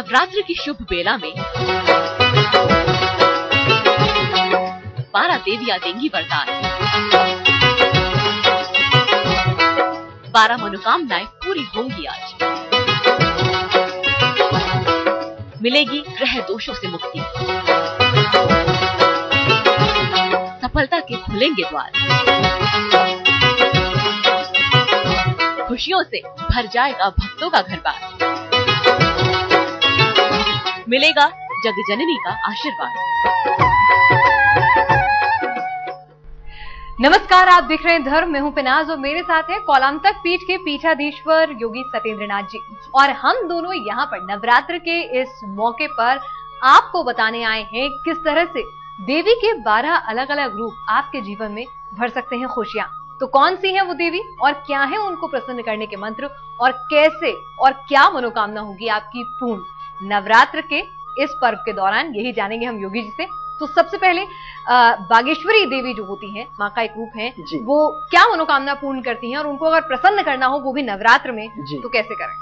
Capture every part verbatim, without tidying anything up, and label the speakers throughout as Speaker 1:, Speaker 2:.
Speaker 1: नवरात्र की शुभ बेला में बारह देवियां देंगी वरदान। बारह मनोकामनाएं पूरी होंगी आज। मिलेगी ग्रह दोषों से मुक्ति, सफलता के खुलेंगे द्वार, खुशियों से भर जाएगा भक्तों का घर बार, मिलेगा जग जननी का आशीर्वाद।
Speaker 2: नमस्कार, आप देख रहे हैं धर्म, मैं हूं पिनाज और मेरे साथ है कौलांतक पीठ के पीठाधीश्वर योगी सत्येंद्र नाथ जी। और हम दोनों यहाँ पर नवरात्र के इस मौके पर आपको बताने आए हैं किस तरह से देवी के बारह अलग अलग रूप आपके जीवन में भर सकते हैं खुशियां। तो कौन सी है वो देवी और क्या है उनको प्रसन्न करने के मंत्र और कैसे और क्या मनोकामना होगी आपकी पूर्ण नवरात्र के इस पर्व के दौरान, यही जानेंगे हम योगी जी से। तो सबसे पहले बागेश्वरी देवी जो होती हैं, माँ का एक रूप है, वो क्या मनोकामना पूर्ण करती हैं और उनको अगर प्रसन्न करना हो वो भी नवरात्र में, तो कैसे करें?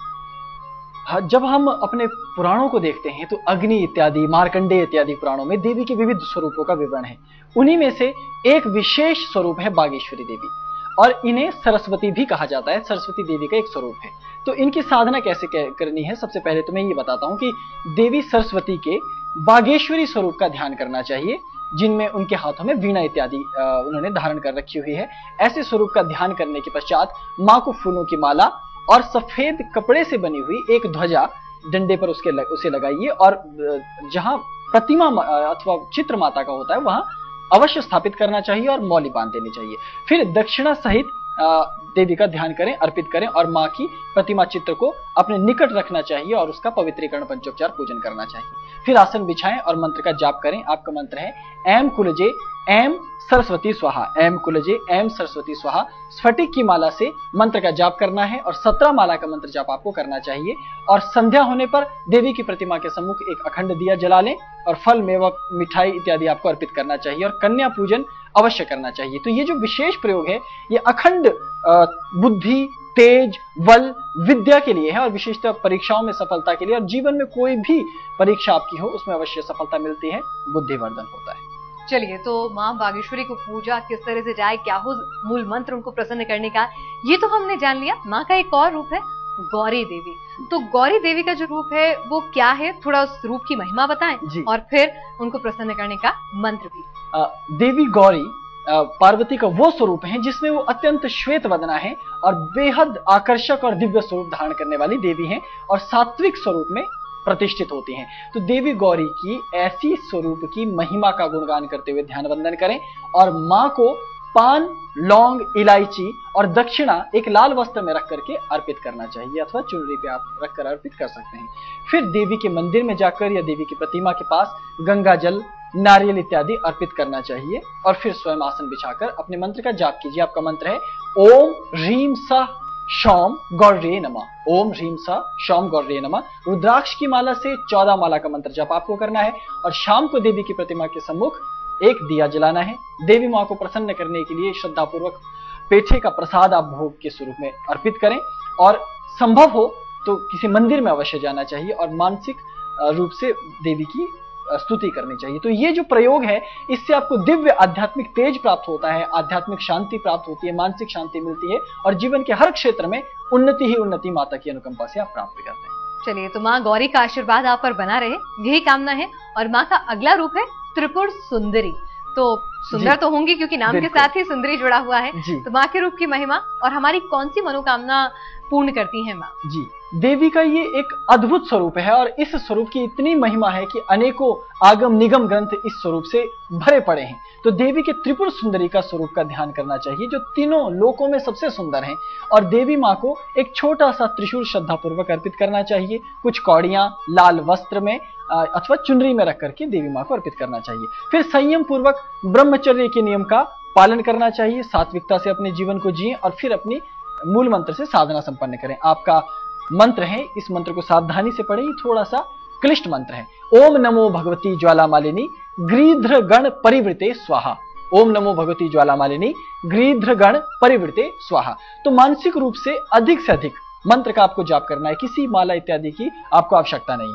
Speaker 3: हाँ, जब हम अपने पुराणों को देखते हैं तो अग्नि इत्यादि, मार्कंडेय इत्यादि पुराणों में देवी के विविध स्वरूपों का विवरण है। उन्हीं में से एक विशेष स्वरूप है बागेश्वरी देवी और इन्हें सरस्वती भी कहा जाता है। सरस्वती देवी का एक स्वरूप है। तो इनकी साधना कैसे करनी है, सबसे पहले तो मैं ये बताता हूँ कि देवी सरस्वती के बागेश्वरी स्वरूप का ध्यान करना चाहिए, जिनमें उनके हाथों में वीणा इत्यादि उन्होंने धारण कर रखी हुई है। ऐसे स्वरूप का ध्यान करने के पश्चात माँ को फूलों की माला और सफेद कपड़े से बनी हुई एक ध्वजा डंडे पर उसके लग, उसे लगाइए और जहां प्रतिमा अथवा चित्र माता का होता है वहां अवश्य स्थापित करना चाहिए और मौली बांध देनी चाहिए। फिर दक्षिणा सहित देवी का ध्यान करें, अर्पित करें और माँ की प्रतिमा चित्र को अपने निकट रखना चाहिए और उसका पवित्रीकरण पंचोपचार पूजन करना चाहिए। फिर आसन बिछाएं और मंत्र का जाप करें। आपका मंत्र है एम कुलजे एम सरस्वती स्वाहा, एम कुलजे एम सरस्वती स्वाहा। स्फटिक की माला से मंत्र का जाप करना है और सत्रह माला का मंत्र जाप आपको करना चाहिए। और संध्या होने पर देवी की प्रतिमा के सम्मुख एक अखंड दिया जला लें और फल मेवा मिठाई इत्यादि आपको अर्पित करना चाहिए और कन्या पूजन अवश्य करना चाहिए। तो ये जो विशेष प्रयोग है ये अखंड बुद्धि, तेज, बल, विद्या के लिए है और विशेषतः परीक्षाओं में सफलता के लिए, और जीवन में कोई भी परीक्षा आपकी हो उसमें अवश्य सफलता मिलती है, बुद्धिवर्धन होता है।
Speaker 2: चलिए, तो माँ बागेश्वरी को पूजा किस तरह से जाए, क्या हो मूल मंत्र उनको प्रसन्न करने का, ये तो हमने जान लिया। माँ का एक और रूप है गौरी देवी। तो गौरी देवी का जो रूप है वो क्या है, थोड़ा उस रूप की महिमा बताएं और फिर उनको प्रसन्न करने का मंत्र भी।
Speaker 3: आ, देवी गौरी पार्वती का वो स्वरूप है जिसमें वो अत्यंत श्वेत वदना है और बेहद आकर्षक और दिव्य स्वरूप धारण करने वाली देवी हैं और सात्विक स्वरूप में प्रतिष्ठित होती हैं। तो देवी गौरी की ऐसी स्वरूप की महिमा का गुणगान करते हुए ध्यान वंदन करें और माँ को पान, लौंग, इलायची और दक्षिणा एक लाल वस्त्र में रख करके अर्पित करना चाहिए अथवा चुनरी पे आप रखकर अर्पित कर सकते हैं। फिर देवी के मंदिर में जाकर या देवी की प्रतिमा के पास गंगा जल, नारियल इत्यादि अर्पित करना चाहिए और फिर स्वयं आसन बिछाकर अपने मंत्र का जाप कीजिए। आपका मंत्र है ओम ह्रीम सह शौम गौर्ये नमः, ओम ह्रीम सह शौम गौर्ये नमः। रुद्राक्ष की माला से चौदह माला का मंत्र जाप आपको करना है और शाम को देवी की प्रतिमा के सम्मुख एक दिया जलाना है। देवी माँ को प्रसन्न करने के लिए श्रद्धापूर्वक पेठे का प्रसाद आप भोग के स्वरूप में अर्पित करें और संभव हो तो किसी मंदिर में अवश्य जाना चाहिए और मानसिक रूप से देवी की स्तुति करनी चाहिए। तो ये जो प्रयोग है इससे आपको दिव्य आध्यात्मिक तेज प्राप्त होता है, आध्यात्मिक शांति प्राप्त होती है, मानसिक शांति मिलती है और जीवन के हर क्षेत्र में उन्नति ही उन्नति माता की अनुकंपा से आप प्राप्त करते हैं।
Speaker 2: चलिए, तो माँ गौरी का आशीर्वाद आप पर बना रहे, यही कामना है। और माँ का अगला रूप है त्रिपुर सुंदरी। तो सुंदर तो होंगी क्योंकि नाम के साथ ही सुंदरी जुड़ा हुआ है। तो माँ के रूप की महिमा और हमारी कौन सी मनोकामना पूर्ण करती है माँ?
Speaker 3: जी, देवी का ये एक अद्भुत स्वरूप है और इस स्वरूप की इतनी महिमा है कि अनेकों आगम निगम ग्रंथ इस स्वरूप से भरे पड़े हैं। तो देवी के त्रिपुर सुंदरी का स्वरूप का ध्यान करना चाहिए जो तीनों लोकों में सबसे सुंदर हैं और देवी माँ को एक छोटा सा त्रिशूल श्रद्धापूर्वक अर्पित करना चाहिए। कुछ कौड़ियां लाल वस्त्र में अथवा चुनरी में रख करके देवी माँ को अर्पित करना चाहिए। फिर संयम पूर्वक ब्रह्मचर्य के नियम का पालन करना चाहिए, सात्विकता से अपने जीवन को जिए और फिर अपनी मूल मंत्र से साधना संपन्न करें। आपका मंत्र है, इस मंत्र को सावधानी से पढ़ें, थोड़ा सा क्लिष्ट मंत्र है। ओम नमो भगवती ज्वाला मालिनी ग्रीध्र गण परिवृते स्वाहा, ओम नमो भगवती ज्वाला मालिनी ग्रीध्र गण परिवृते स्वाहा। तो मानसिक रूप से अधिक से अधिक मंत्र का आपको जाप करना है, किसी माला इत्यादि की आपको आवश्यकता नहीं है।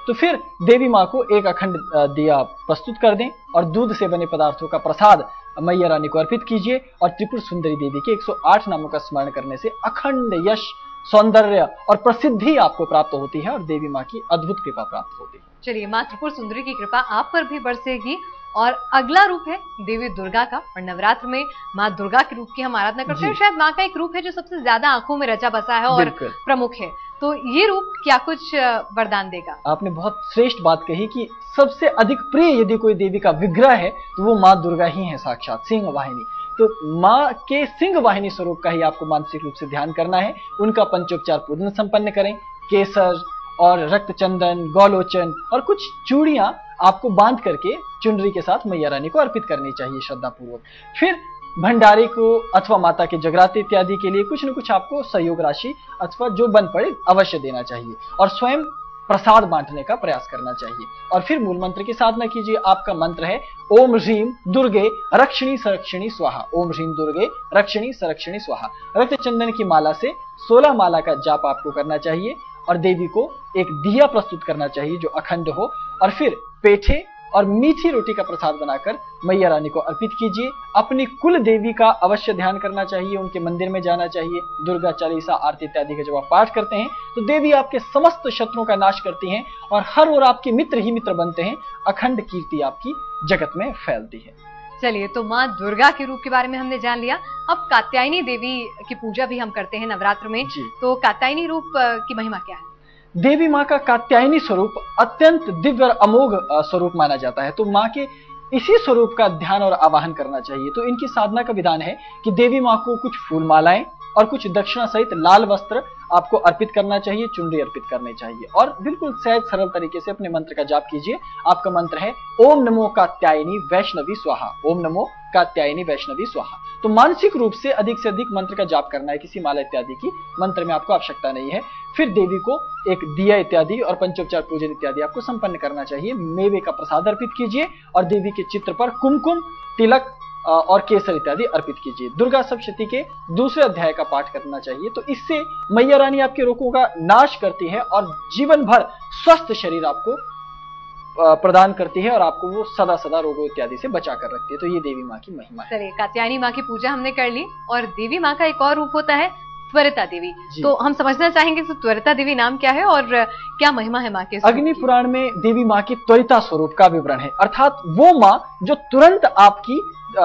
Speaker 3: तो फिर देवी माँ को एक अखंड दिया प्रस्तुत कर दें और दूध से बने पदार्थों का प्रसाद मैया रानी को अर्पित कीजिए और त्रिपुर सुंदरी देवी के एक सौ आठ नामों का स्मरण करने से अखंड यश, सौंदर्य और प्रसिद्धि आपको प्राप्त होती है और देवी माँ की अद्भुत कृपा प्राप्त होती है।
Speaker 2: चलिए, माँ त्रिपुर सुंदरी की कृपा आप पर भी बरसेगी। और अगला रूप है देवी दुर्गा का, और नवरात्र में माँ दुर्गा के रूप की हम आराधना करते हैं। शायद माँ का एक रूप है जो सबसे ज्यादा आंखों में रचा बसा है और प्रमुख है, तो ये रूप क्या कुछ वरदान देगा? आपने
Speaker 3: बहुत श्रेष्ठ बात कही कि सबसे अधिक प्रिय यदि कोई देवी का विग्रह है तो वो माँ दुर्गा ही है, साक्षात सिंह वाहिनी। तो माँ के सिंह वाहिनी स्वरूप का ही आपको मानसिक रूप से ध्यान करना है। उनका पंचोपचार पूजन संपन्न करें। केसर और रक्त चंदन, गौलोचन और कुछ चूड़ियां आपको बांध करके चुनरी के साथ मैया रानी को अर्पित करनी चाहिए श्रद्धा पूर्वक। फिर भंडारी को अथवा माता के जगराते इत्यादि के लिए कुछ न कुछ आपको सहयोग राशि अथवा जो बन पड़े अवश्य देना चाहिए और स्वयं प्रसाद बांटने का प्रयास करना चाहिए। और फिर मूल मंत्र की साधना कीजिए। आपका मंत्र है ओम ह्रीम दुर्गे रक्षिणी संरक्षिणी स्वाहा। ओम ह्रीम दुर्गे रक्षिणी संरक्षिणी स्वाहा। रक्त चंदन की माला से सोलह माला का जाप आपको करना चाहिए और देवी को एक दिया प्रस्तुत करना चाहिए जो अखंड हो। और फिर पेठे और मीठी रोटी का प्रसाद बनाकर मैया रानी को अर्पित कीजिए। अपनी कुल देवी का अवश्य ध्यान करना चाहिए, उनके मंदिर में जाना चाहिए। दुर्गा चालीसा, आरती इत्यादि का जब आप पाठ करते हैं तो देवी आपके समस्त शत्रुओं का नाश करती हैं और हर ओर आपके मित्र ही मित्र बनते हैं। अखंड कीर्ति आपकी जगत में फैलती है।
Speaker 2: चलिए, तो माँ दुर्गा के रूप के बारे में हमने जान लिया। अब कात्यायनी देवी की पूजा भी हम करते हैं नवरात्र में, तो कात्यायनी रूप की महिमा क्या है?
Speaker 3: देवी माँ का कात्यायनी स्वरूप अत्यंत दिव्य और अमोघ स्वरूप माना जाता है, तो माँ के इसी स्वरूप का ध्यान और आवाहन करना चाहिए। तो इनकी साधना का विधान है कि देवी माँ को कुछ फूल मालाएं और कुछ दक्षिणा सहित लाल वस्त्र आपको अर्पित करना चाहिए, चुनरी अर्पित करनी चाहिए और बिल्कुल सहज सरल तरीके से अपने मंत्र का जाप कीजिए। आपका मंत्र है ओम नमो कात्यायनी वैष्णवी स्वाहा। ओम नमो कात्यायनी वैष्णवी स्वाहा। तो मानसिक रूप से अधिक से अधिक मंत्र का जाप करना है, किसी माला इत्यादि की मंत्र में आपको आवश्यकता नहीं है। फिर देवी को एक दिया इत्यादि और पंचोपचार पूजन इत्यादि आपको संपन्न करना चाहिए। मेवे का प्रसाद अर्पित कीजिए और देवी के चित्र पर कुमकुम, तिलक और केसर इत्यादि अर्पित कीजिए। दुर्गा सप्तशती के दूसरे अध्याय का पाठ करना चाहिए। तो इससे मैया रानी आपके रोगों का नाश करती है और जीवन भर स्वस्थ शरीर आपको प्रदान करती है और आपको वो सदा सदा रोगों इत्यादि से बचा कर रखती है। तो ये देवी माँ की महिमा है।
Speaker 2: चलिए, कात्यायनी माँ की पूजा हमने कर ली और देवी माँ का एक और रूप होता है त्वरिता देवी। तो हम समझना चाहेंगे तो त्वरिता देवी नाम क्या है और क्या महिमा है माँ के?
Speaker 3: अग्नि पुराण में देवी माँ की त्वरिता स्वरूप का विवरण है, अर्थात वो माँ जो तुरंत आपकी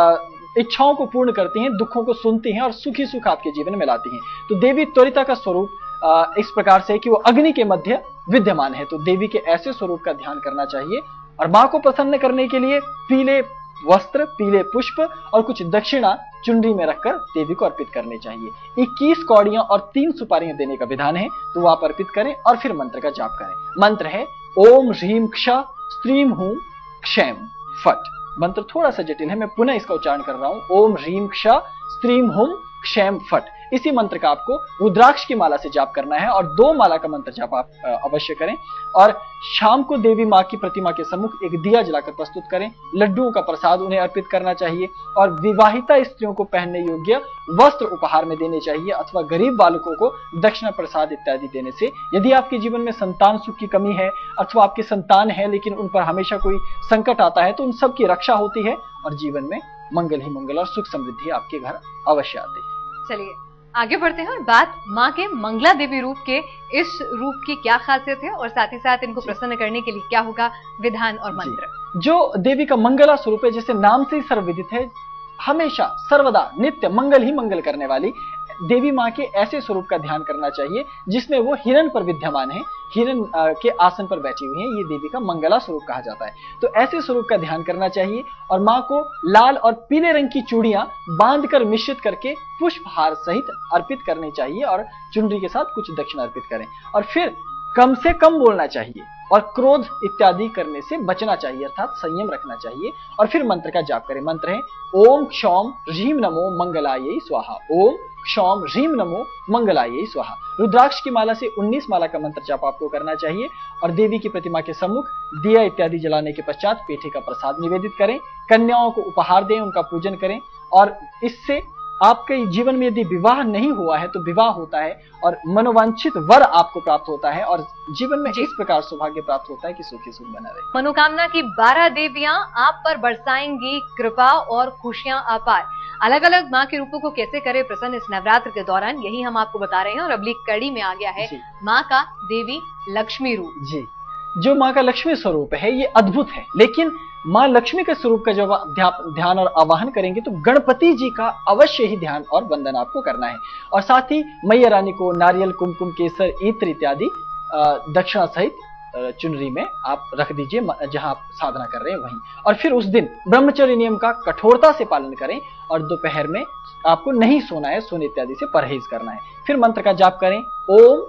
Speaker 3: इच्छाओं को पूर्ण करती हैं, दुखों को सुनती हैं और सुखी सुख आपके जीवन में लाती हैं। तो देवी त्वरिता का स्वरूप इस प्रकार से है कि वो अग्नि के मध्य विद्यमान है। तो देवी के ऐसे स्वरूप का ध्यान करना चाहिए और माँ को प्रसन्न करने के लिए पीले वस्त्र, पीले पुष्प और कुछ दक्षिणा चुनरी में रखकर देवी को अर्पित करनी चाहिए। इक्कीस कौड़ियां और तीन सुपारियां देने का विधान है, तो वो आप अर्पित करें और फिर मंत्र का जाप करें। मंत्र है ओम ह्रीम क्ष स्त्रीम हूं क्षैम फट। मंत्र थोड़ा सा जटिल है, मैं पुनः इसका उच्चारण कर रहा हूं। ओम ह्रीम क्ष स्त्रीम हुम क्षैम फट। इसी मंत्र का आपको रुद्राक्ष की माला से जाप करना है और दो माला का मंत्र जाप आप अवश्य करें। और शाम को देवी माँ की प्रतिमा के सम्मुख एक दिया जलाकर प्रस्तुत करें। लड्डुओं का प्रसाद उन्हें अर्पित करना चाहिए और विवाहिता स्त्रियों को पहनने योग्य वस्त्र उपहार में देने चाहिए अथवा गरीब बालकों को दक्षिणा प्रसाद इत्यादि देने से, यदि आपके जीवन में संतान सुख की कमी है अथवा आपकी संतान है लेकिन उन पर हमेशा कोई संकट आता है, तो उन सब की रक्षा होती है और जीवन में मंगल ही मंगल और सुख समृद्धि आपके घर अवश्य आती है।
Speaker 2: चलिए आगे बढ़ते हैं और बात माँ के मंगला देवी रूप के, इस रूप की क्या खासियत है और साथ ही साथ इनको प्रसन्न करने के लिए क्या होगा विधान और मंत्र?
Speaker 3: जो देवी का मंगला स्वरूप है, जैसे नाम से ही सर्वविदित है, हमेशा सर्वदा नित्य मंगल ही मंगल करने वाली देवी माँ के ऐसे स्वरूप का ध्यान करना चाहिए जिसमें वो हिरण पर विद्यमान है, हिरण के आसन पर बैठी हुई हैं। ये देवी का मंगला स्वरूप कहा जाता है। तो ऐसे स्वरूप का ध्यान करना चाहिए और माँ को लाल और पीले रंग की चूड़ियां बांधकर मिश्रित करके पुष्पहार सहित अर्पित करनी चाहिए और चुनरी के साथ कुछ दक्षिणा अर्पित करें। और फिर कम से कम बोलना चाहिए और क्रोध इत्यादि करने से बचना चाहिए, अर्थात संयम रखना चाहिए। और फिर मंत्र का जाप करें। मंत्र है ओम क्षौम ह्रीम नमो मंगलायै स्वाहा। ओम क्षौम ह्रीम नमो मंगलायै स्वाहा। रुद्राक्ष की माला से उन्नीस माला का मंत्र जाप आपको करना चाहिए और देवी की प्रतिमा के सम्मुख दिया इत्यादि जलाने के पश्चात पेठे का प्रसाद निवेदित करें। कन्याओं को उपहार दें, उनका पूजन करें और इससे आपके जीवन में यदि विवाह नहीं हुआ है तो विवाह होता है और मनोवांछित वर आपको प्राप्त होता है और जीवन में इस प्रकार सौभाग्य प्राप्त होता है कि सुखी सुख बना रहे।
Speaker 2: मनोकामना की बारह देवियां आप पर बरसाएंगी कृपा और खुशियां अपार। अलग अलग माँ के रूपों को कैसे करें प्रसन्न इस नवरात्र के दौरान, यही हम आपको बता रहे हैं। और अगली कड़ी में आ गया है माँ का देवी लक्ष्मी रूप।
Speaker 3: जी, जो माँ का लक्ष्मी स्वरूप है ये अद्भुत है, लेकिन माँ लक्ष्मी के स्वरूप का जब आप ध्यान और आवाहन करेंगे तो गणपति जी का अवश्य ही ध्यान और वंदन आपको करना है। और साथ ही मैया रानी को नारियल, कुमकुम, केसर, इत्र इत्यादि दक्षिणा सहित चुनरी में आप रख दीजिए जहां आप साधना कर रहे हैं वहीं। और फिर उस दिन ब्रह्मचर्य नियम का कठोरता से पालन करें और दोपहर में आपको नहीं सोना है, सोने इत्यादि से परहेज करना है। फिर मंत्र का जाप करें, ओम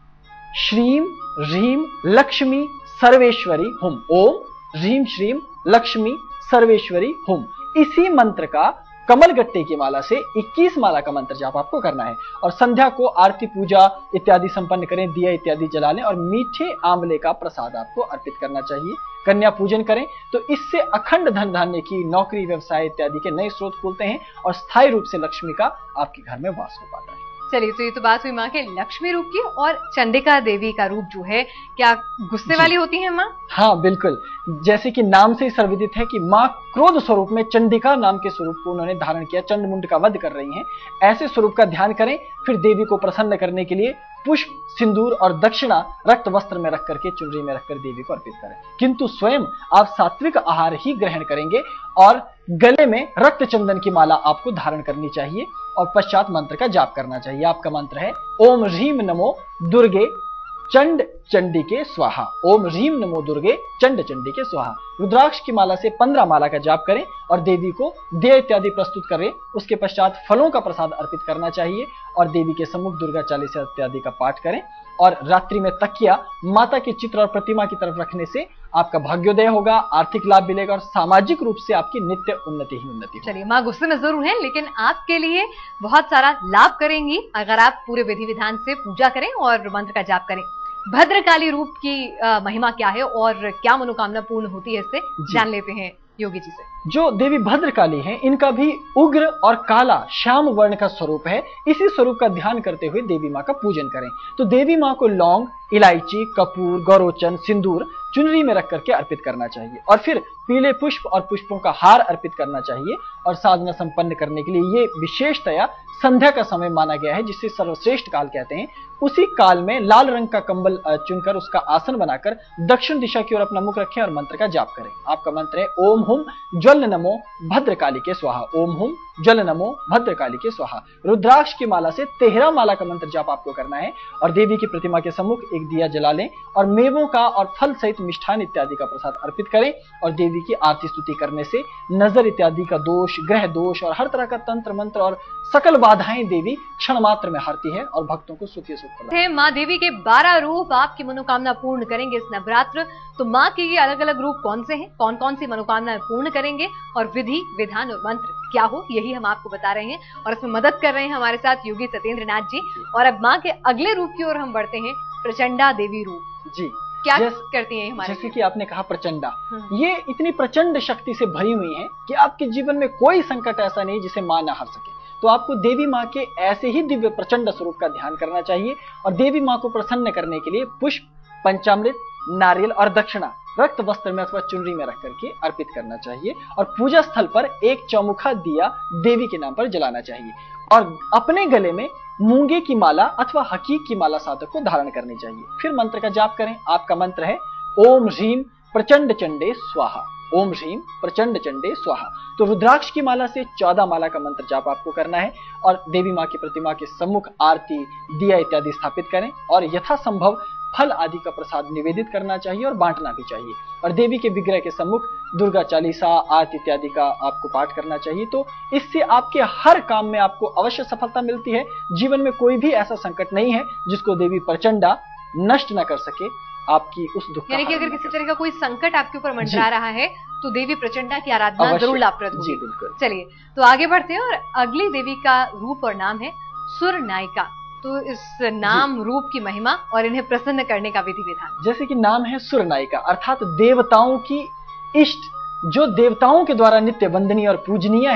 Speaker 3: श्रीम ह्रीम लक्ष्मी सर्वेश्वरी हुम। ओम ह्रीम श्रीम लक्ष्मी सर्वेश्वरी हुम। इसी मंत्र का कमल गट्टे की माला से इक्कीस माला का मंत्र जाप आपको करना है। और संध्या को आरती पूजा इत्यादि संपन्न करें, दिया इत्यादि जला लें और मीठे आंवले का प्रसाद आपको अर्पित करना चाहिए। कन्या पूजन करें तो इससे अखंड धन धान्य की, नौकरी, व्यवसाय इत्यादि के नए स्रोत खुलते हैं और स्थायी रूप से लक्ष्मी का आपके घर में वास हो पाता है।
Speaker 2: चलिए, तो ये तो बात हुई माँ के लक्ष्मी रूप की। और चंडिका देवी का रूप जो है, क्या गुस्से वाली होती है माँ?
Speaker 3: हाँ बिल्कुल, जैसे कि नाम से ही सर्वविदित है कि माँ क्रोध स्वरूप में चंडिका नाम के स्वरूप को उन्होंने धारण किया, चंडमुंड का वध कर रही हैं। ऐसे स्वरूप का ध्यान करें। फिर देवी को प्रसन्न करने के लिए पुष्प, सिंदूर और दक्षिणा रक्त वस्त्र में रख करके, चुनरी में रखकर देवी को अर्पित करें। किंतु स्वयं आप सात्विक आहार ही ग्रहण करेंगे और गले में रक्त चंदन की माला आपको धारण करनी चाहिए और पश्चात मंत्र का जाप करना चाहिए। आपका मंत्र है ओम ह्रीम नमो दुर्गे चंड चंडी के स्वाहा। ओम ह्रीम नमो दुर्गे चंड चंडी के स्वाहा। रुद्राक्ष की माला से पंद्रह माला का जाप करें और देवी को देय इत्यादि प्रस्तुत करें। उसके पश्चात फलों का प्रसाद अर्पित करना चाहिए और देवी के सम्मुख दुर्गा चालीसा इत्यादि का पाठ करें। और रात्रि में तकिया माता के चित्र और प्रतिमा की तरफ रखने से आपका भाग्योदय होगा, आर्थिक लाभ मिलेगा और सामाजिक रूप से आपकी नित्य उन्नति ही उन्नति होगी।
Speaker 2: चलिए, माँ गुस्से में जरूर है लेकिन आपके लिए बहुत सारा लाभ करेंगी अगर आप पूरे विधि विधान से पूजा करें और मंत्र का जाप करें। भद्रकाली रूप की आ, महिमा क्या है और क्या मनोकामना पूर्ण होती है, इससे जान लेते हैं योगी जी से।
Speaker 3: जो देवी भद्रकाली हैं, इनका भी उग्र और काला श्याम वर्ण का स्वरूप है। इसी स्वरूप का ध्यान करते हुए देवी माँ का पूजन करें। तो देवी माँ को लौंग, इलायची, कपूर, गौरोचन, सिंदूर चुनरी में रख करके अर्पित करना चाहिए और फिर पीले पुष्प और पुष्पों का हार अर्पित करना चाहिए। और साधना संपन्न करने के लिए ये विशेषतया संध्या का समय माना गया है, जिसे सर्वश्रेष्ठ काल कहते हैं। उसी काल में लाल रंग का कंबल चुनकर उसका आसन बनाकर दक्षिण दिशा की ओर अपना मुख रखें और मंत्र का जाप करें। आपका मंत्र है ओम हुम ज्वल नमो भद्रकाली के स्वाहा। ओम हुम ज्वल नमो भद्रकाली के स्वाहा। रुद्राक्ष की माला से तेरह माला का मंत्र जाप आपको करना है और देवी की प्रतिमा के सम्मुख एक दिया जला लें और मेवों का और फल सहित मिष्ठान इत्यादि का प्रसाद अर्पित करें। और देवी की आरती स्तुति करने से नजर इत्यादि का दोष, ग्रह दोष और हर तरह का तंत्र मंत्र और सकल बाधाएं देवी क्षण मात्र में हारती है और भक्तों को सुखी सुख प्रदान।
Speaker 2: माँ देवी के बारह रूप आपकी मनोकामना पूर्ण करेंगे इस नवरात्र। तो माँ के ये अलग अलग रूप कौन से हैं, कौन कौन सी मनोकामनाएं पूर्ण करेंगे और विधि विधान और मंत्र क्या हो, यही हम आपको बता रहे हैं। और इसमें मदद कर रहे हैं हमारे साथ योगी सत्येंद्र नाथ जी। और अब माँ के अगले रूप की ओर हम बढ़ते हैं, प्रचंडा देवी रूप।
Speaker 3: जी,
Speaker 2: क्या
Speaker 3: जैस,
Speaker 2: करती हैं हमारे?
Speaker 3: जैसे कि आपने कहा प्रचंडा, ये इतनी प्रचंड शक्ति से भरी हुई है कि आपके जीवन में कोई संकट ऐसा नहीं जिसे मां ना हर सके। तो आपको देवी माँ के ऐसे ही दिव्य प्रचंड स्वरूप का ध्यान करना चाहिए और देवी माँ को प्रसन्न करने के लिए पुष्प, पंचामृत, नारियल और दक्षिणा रक्त वस्त्र में अथवा चुनरी में रख करके अर्पित करना चाहिए और पूजा स्थल पर एक चौमुखा दिया देवी के नाम पर जलाना चाहिए और अपने गले में मूंगे की माला अथवा हकीक की माला साधक को धारण करनी चाहिए। फिर मंत्र का जाप करें। आपका मंत्र है ओम ह्रीम प्रचंड चंडे स्वाहा। ओम ह्रीम प्रचंड चंडे स्वाहा। तो रुद्राक्ष की माला से चौदह माला का मंत्र जाप आपको करना है और देवी माँ की प्रतिमा के सम्मुख आरती, दिया इत्यादि स्थापित करें और यथासंभव फल आदि का प्रसाद निवेदित करना चाहिए और बांटना भी चाहिए। और देवी के विग्रह के सम्मुख दुर्गा चालीसा, आरती इत्यादि का आपको पाठ करना चाहिए। तो इससे आपके हर काम में आपको अवश्य सफलता मिलती है। जीवन में कोई भी ऐसा संकट नहीं है जिसको देवी प्रचंडा नष्ट न कर सके। आपकी उस दुख,
Speaker 2: यानी कि अगर किसी तरह का कोई संकट आपके ऊपर मंडरा रहा है तो देवी प्रचंडा की आराधना जरूर लाभप्रद होगी।
Speaker 3: जी बिल्कुल।
Speaker 2: चलिए, तो आगे बढ़ते हैं और अगली देवी का रूप और नाम है सुरनायिका। तो इस नाम रूप की महिमा और इन्हें प्रसन्न करने का विधि विधान।
Speaker 3: जैसे कि नाम है सुरनायिका, अर्थात देवताओं की इष्ट, जो देवताओं के द्वारा नित्य वंदनीय और पूजनीय है,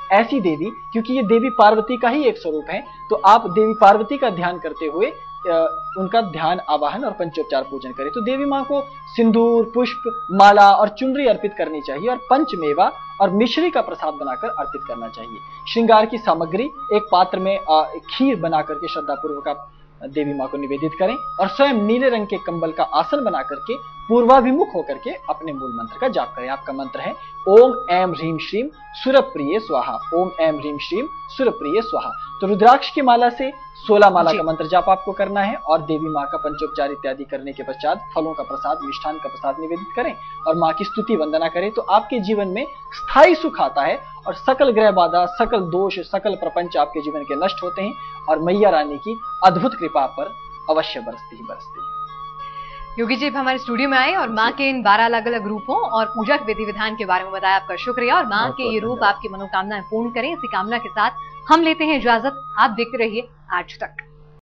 Speaker 3: ऐसी देवी, क्योंकि ये देवी पार्वती का ही एक स्वरूप है, तो आप देवी पार्वती का ध्यान करते हुए उनका ध्यान आवाहन और पंचोपचार पूजन करें। तो देवी माँ को सिंदूर, पुष्प, माला और चुनरी अर्पित करनी चाहिए और पंचमेवा और मिश्री का प्रसाद बनाकर अर्पित करना चाहिए। श्रृंगार की सामग्री एक पात्र में खीर बना करके श्रद्धापूर्वक आप देवी माँ को निवेदित करें और स्वयं नीले रंग के कंबल का आसन बना करके पूर्वाभिमुख होकर के अपने मूल मंत्र का जाप करें। आपका मंत्र है ओम ऐम ह्रीम श्रीम सुरप्रिय स्वाहा। ओम ऐम ह्रीम श्रीम सुरप्रिय स्वाहा। तो रुद्राक्ष की माला से सोलह माला का मंत्र जाप आपको करना है और देवी माँ का पंचोपचार इत्यादि करने के पश्चात फलों का प्रसाद, मिष्ठान का प्रसाद निवेदित करें और माँ की स्तुति वंदना करें। तो आपके जीवन में स्थायी सुख आता है और सकल ग्रह बाधा, सकल दोष, सकल प्रपंच आपके जीवन के नष्ट होते हैं और मैया रानी की अद्भुत कृपा पर अवश्य बरसती ही बरसती है।
Speaker 2: योगी जी हमारे स्टूडियो में आए और माँ के इन बारह अलग अलग रूपों और पूजा के विधि विधान के बारे में बताया। आपका शुक्रिया और माँ के ये रूप आपकी मनोकामनाएं पूर्ण करें, इसी कामना के साथ हम लेते हैं इजाजत। आप देखते रहिए आज तक।